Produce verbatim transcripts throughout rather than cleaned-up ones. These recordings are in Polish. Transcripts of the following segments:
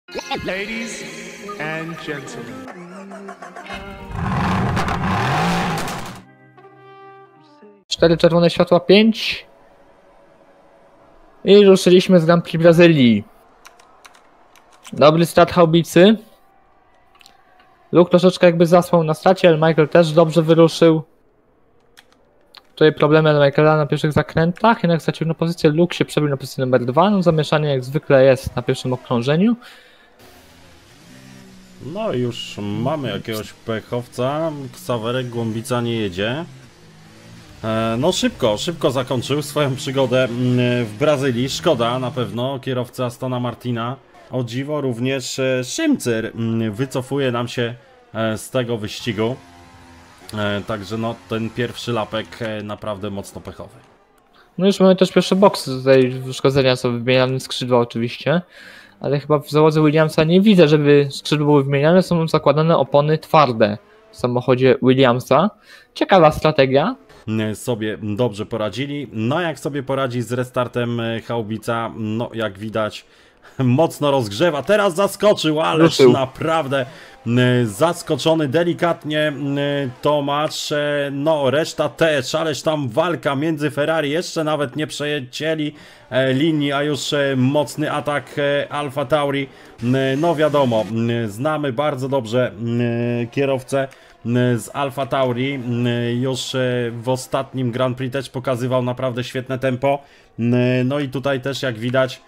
Ladies and gentlemen. Cztery czerwone światła, pięć. I ruszyliśmy z Grand Prix Brazylii. Dobry start haubicy. Luke troszeczkę jakby zasłał na stracie, ale Michael też dobrze wyruszył. Tutaj problemy Michaela na pierwszych zakrętach, jednak stracił na pozycję. Luke się przebił na pozycję numer dwa. No, zamieszanie jak zwykle jest na pierwszym okrążeniu. No i już mamy jakiegoś pechowca. Ksawerek Głąbica nie jedzie. E, no szybko, szybko zakończył swoją przygodę w Brazylii. Szkoda na pewno, kierowca Astona Martina. O dziwo również Szymcyr wycofuje nam się z tego wyścigu. E, także no ten pierwszy lapek naprawdę mocno pechowy. No już mamy też pierwszy boks tutaj uszkodzenia, są wymieniane skrzydła oczywiście. Ale chyba w załodze Williamsa nie widzę, żeby skrzydła były wymieniane, są zakładane opony twarde w samochodzie Williamsa. Ciekawa strategia. Sobie dobrze poradzili. No jak sobie poradzi z restartem haubica, no jak widać mocno rozgrzewa. Teraz zaskoczył, ależ Ruszył. Naprawdę zaskoczony delikatnie Tomasz. No reszta też, ależ tam walka między Ferrari. Jeszcze nawet nie przejęcieli linii, a już mocny atak Alfa Tauri. No wiadomo, znamy bardzo dobrze kierowcę z Alfa Tauri. Już w ostatnim Grand Prix też pokazywał naprawdę świetne tempo. No i tutaj też jak widać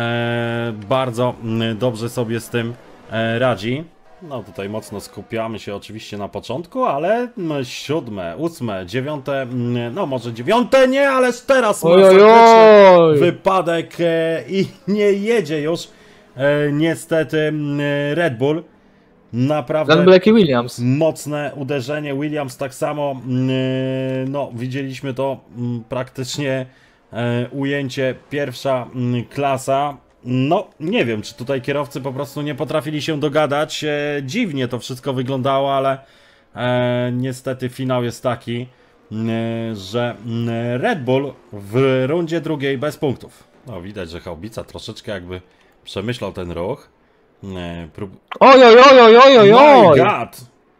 bardzo dobrze sobie z tym radzi. No tutaj mocno skupiamy się oczywiście na początku, ale siódme, ósme, dziewiąte, no może dziewiąte nie, ale teraz ma faktyczny wypadek i nie jedzie już niestety Red Bull. Naprawdę Williams. Mocne uderzenie. Williams tak samo, no widzieliśmy to praktycznie ujęcie pierwsza klasa. No nie wiem, czy tutaj kierowcy po prostu nie potrafili się dogadać. Dziwnie to wszystko wyglądało, ale niestety finał jest taki, że Red Bull w rundzie drugiej bez punktów. No widać, że haubica troszeczkę jakby przemyślał ten ruch. Nie, prób... Oj, oj, oj, oj, oj, oj, oj. My God.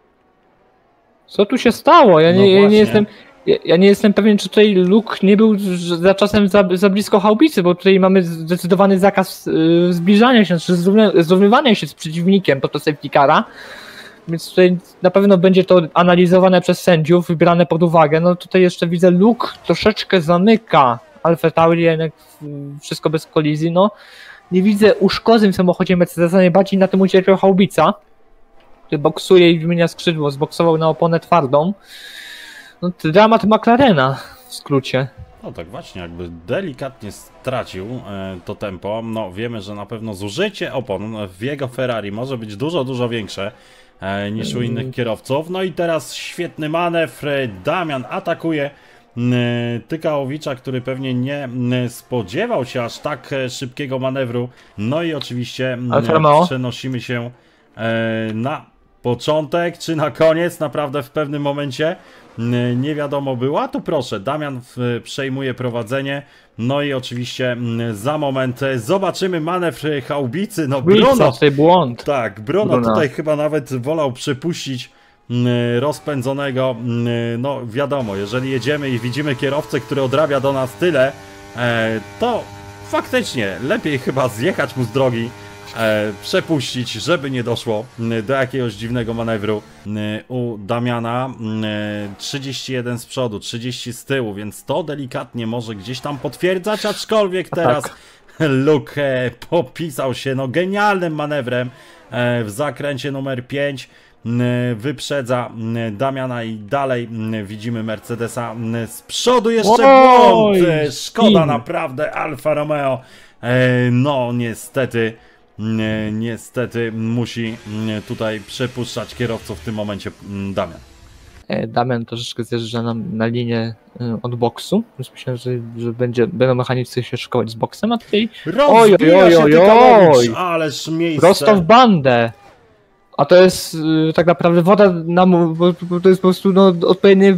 Co tu się stało? Ja nie, No ja nie jestem... Ja, ja nie jestem pewien, czy tutaj Luke nie był za czasem za, za blisko haubicy, bo tutaj mamy zdecydowany zakaz yy, zbliżania się, czy zrównywania się z przeciwnikiem podczas safety cara. Więc tutaj na pewno będzie to analizowane przez sędziów, wybierane pod uwagę. No tutaj jeszcze widzę, Luke troszeczkę zamyka Alfa Tauri, jednak wszystko bez kolizji. No nie widzę uszkodzeń w samochodzie Mercedesa, najbardziej na tym ucierpiał haubica, który boksuje i wymienia skrzydło, zboksował na oponę twardą. No, dramat McLarena w skrócie. No tak właśnie, jakby delikatnie stracił e, to tempo. No wiemy, że na pewno zużycie opon w jego Ferrari może być dużo, dużo większe e, niż u innych kierowców. No i teraz świetny manewr. Damian atakuje e, Tykałowicza, który pewnie nie e, spodziewał się aż tak e, szybkiego manewru. No i oczywiście e, przenosimy się e, na początek, czy na koniec, naprawdę w pewnym momencie nie wiadomo było, a tu proszę, Damian przejmuje prowadzenie, no i oczywiście za moment zobaczymy manewr haubicy, no Bruno, błąd. tak, Bruno, Bruno tutaj chyba nawet wolał przepuścić rozpędzonego, no wiadomo, jeżeli jedziemy i widzimy kierowcę, który odrabia do nas tyle, to faktycznie lepiej chyba zjechać mu z drogi, E, przepuścić, żeby nie doszło do jakiegoś dziwnego manewru e, u Damiana. e, trzydzieści jeden z przodu, trzydzieści z tyłu, więc to delikatnie może gdzieś tam potwierdzać, aczkolwiek teraz tak. Luke e, popisał się no genialnym manewrem e, w zakręcie numer pięć. E, wyprzedza e, Damiana i dalej e, widzimy Mercedesa e, z przodu jeszcze błąd. E, szkoda naprawdę Alfa Romeo. E, no niestety Niestety musi tutaj przepuszczać kierowców w tym momencie Damian. Damian troszeczkę zjeżdża nam na linię od boksu, więc myślę, że, że będzie, będą mechanicy się szkołać z boksem, a tutaj oj, oj, oj, oj, oj, ależ miejsce. Prosto w bandę. A to jest yy, tak naprawdę woda na mu, bo, bo to jest po prostu no, odpowiednie,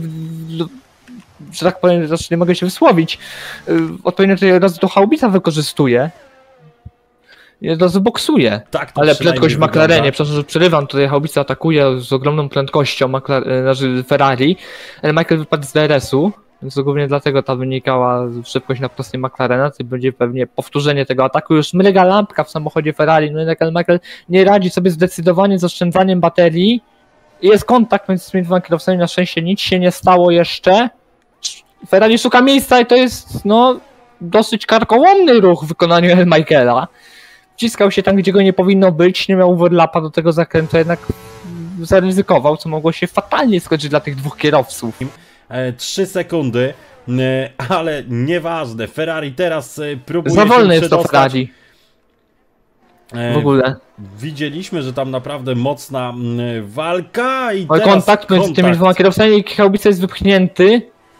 że tak powiem, znaczy nie mogę się wysłowić, yy, odpowiednio tutaj raz to haubica wykorzystuje. i od razu boksuje. Tak to Ale przynajmniej prędkość w McLarenie, wygląda. przepraszam, że przerywam, tutaj Haubica atakuje z ogromną prędkością McLaren, znaczy Ferrari, ale Michael wypadł z D R S-u, więc głównie dlatego ta wynikała szybkość na prostej McLarena, to będzie pewnie powtórzenie tego ataku, już mryga lampka w samochodzie Ferrari, no jednak Michael nie radzi sobie zdecydowanie z oszczędzaniem baterii, i jest kontakt między tymi dwoma kierowcami, na szczęście nic się nie stało jeszcze. Ferrari szuka miejsca i to jest, no, dosyć karkołomny ruch w wykonaniu El Michaela. Wciskał się tam, gdzie go nie powinno być, nie miał overlapa do tego zakrętu, jednak zaryzykował, co mogło się fatalnie skończyć dla tych dwóch kierowców. E, trzy sekundy, e, ale nieważne, Ferrari teraz e, próbuje Za wolne się jest to przedostać. Ferrari E, w ogóle. Widzieliśmy, że tam naprawdę mocna m, walka i Oj, teraz kontakt między tymi dwoma kierowcami i Haubica jest wypchnięty.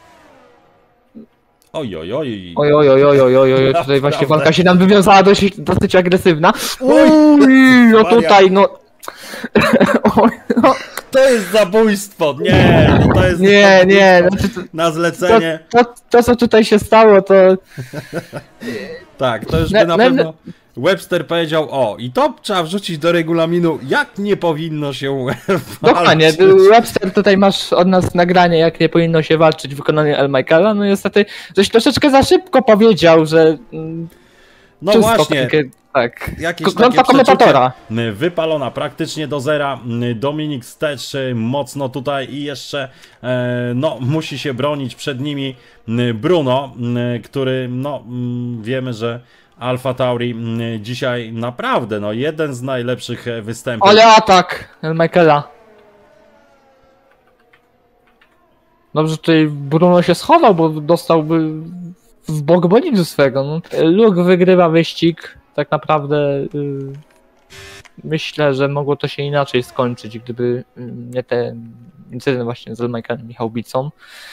Oj, oj, oj. Oj, oj, oj, oj, oj, oj, oj, tutaj Naprawdę. właśnie walka się nam wywiązała dosyć, dosyć agresywna. Oj, Uj, no Maria. tutaj, no. Oj, no. To jest zabójstwo! Nie, no to jest Nie, nie, zabójstwo znaczy to, na to, zlecenie. to, to co tutaj się stało, to Tak, to już Ne- by na ne- pewno Webster powiedział, o, i to trzeba wrzucić do regulaminu, jak nie powinno się dokładnie, walczyć. Webster, tutaj masz od nas nagranie, jak nie powinno się walczyć w wykonaniu El Michaela, no niestety, żeś troszeczkę za szybko powiedział, że mm, No czysto właśnie, takie, tak, jakieś Ko- klątwa takie komentatora. przeczucie, m, wypalona praktycznie do zera, m, Dominik Stecz y, mocno tutaj i jeszcze e, no, musi się bronić przed nimi m, Bruno, m, który no m, wiemy, że Alfa Tauri m, dzisiaj naprawdę no, jeden z najlepszych e, występów. Ale atak El Michaela. Dobrze, tutaj Bruno się schował, bo dostałby w bok bolidu swego. No. Luke wygrywa wyścig, tak naprawdę y, myślę, że mogło to się inaczej skończyć, gdyby y, nie ten incydent właśnie z El Michaelem i Haubicą.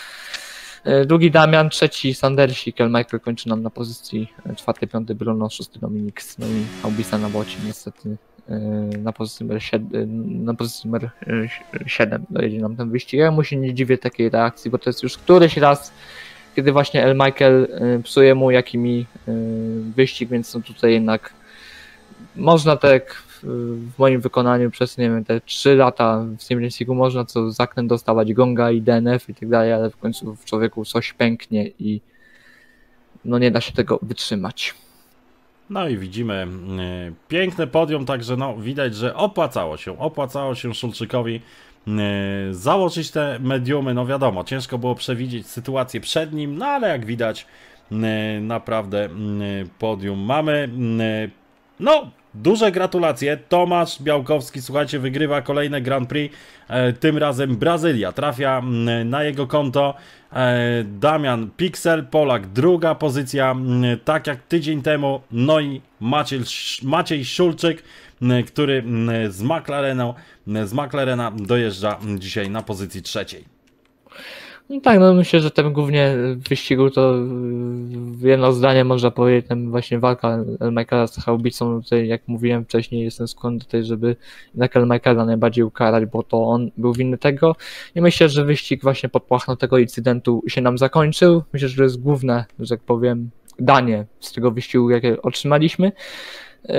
Y, drugi Damian, trzeci Sandersik, El Michael kończy nam na pozycji czwarty, piąty Bruno, szósty Dominik, no i Haubica na bocie niestety na pozycji numer siedem, na pozycji numer siedem dojedzie nam ten wyścig. Ja mu się nie dziwię takiej reakcji, bo to jest już któryś raz, kiedy właśnie El Michael psuje mu jakimi wyścig, więc no tutaj jednak można tak w moim wykonaniu przez, nie wiem, te trzy lata w Sim Racingu można co zakręt dostawać gonga i D N F i tak dalej, ale w końcu w człowieku coś pęknie i no nie da się tego wytrzymać. No i widzimy y, piękne podium, także no widać, że opłacało się, opłacało się Szulczykowi y, założyć te mediumy, no wiadomo, ciężko było przewidzieć sytuację przed nim, no ale jak widać y, naprawdę y, podium mamy. Y, no, duże gratulacje, Tomasz Białkowski, słuchajcie, wygrywa kolejne Grand Prix, e, tym razem Brazylia, trafia m, na jego konto. e, Damian Pixel, Polak, druga pozycja, m, tak jak tydzień temu, no i Maciej, Maciej Szulczyk, m, który m, z McLarena, z McLarena dojeżdża m, dzisiaj na pozycji trzeciej. No tak, no myślę, że ten głównie w wyścigu to yy, jedno zdanie można powiedzieć, tam właśnie walka El Michaela z Haubicą, tutaj jak mówiłem wcześniej, jestem skłonny do tej, żeby jednak El Michaela najbardziej ukarać, bo to on był winny tego i myślę, że wyścig właśnie pod płachną tego incydentu się nam zakończył. Myślę, że to jest główne, że tak powiem, danie z tego wyścigu, jakie otrzymaliśmy. Yy,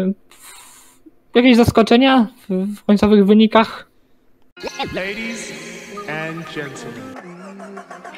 jakieś zaskoczenia w, w końcowych wynikach? Ladies and gentlemen,